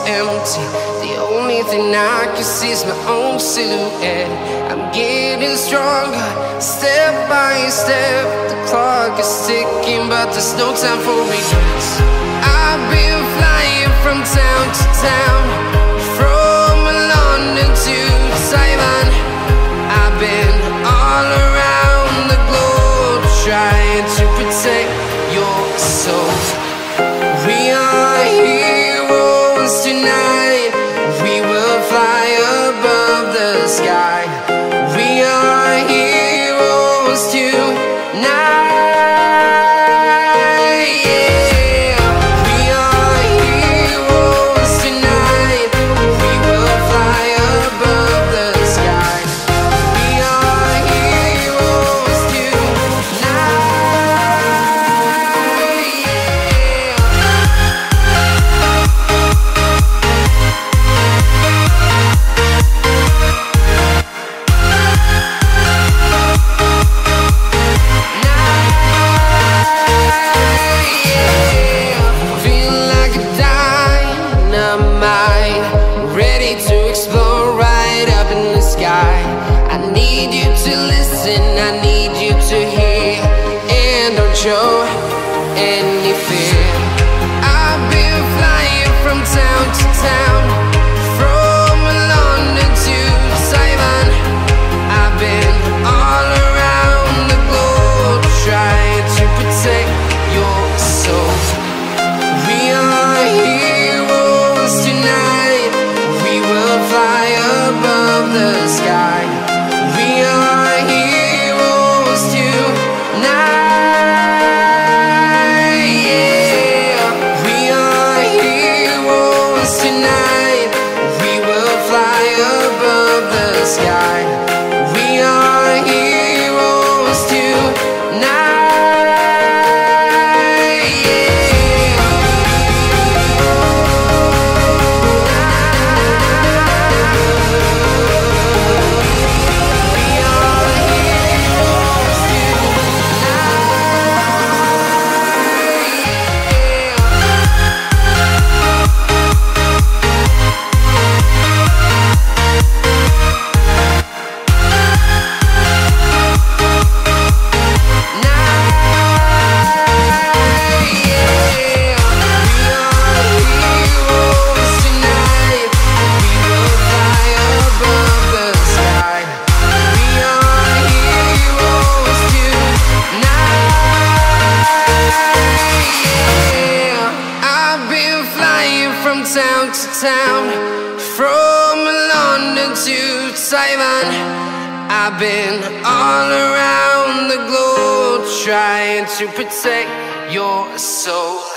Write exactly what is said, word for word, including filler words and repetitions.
empty. The only thing I can see is my own silhouette. I'm getting stronger, step by step. The clock is ticking, but there's no time for regrets. I've been flying from town to town, from London to Taiwan. I've been all around the globe, trying to protect your soul. We are heroes tonight. We will fly above the sky. We are heroes tonight. Show any fear. I've been flying from town to town, from London to Taiwan. I've been all around the globe, trying to protect your soul. We are heroes tonight. We will fly above the sky. We are heroes tonight. Sky. We are heroes tonight. Yeah. We are heroes town to town, from London to Taiwan. I've been all around the globe, trying to protect your soul.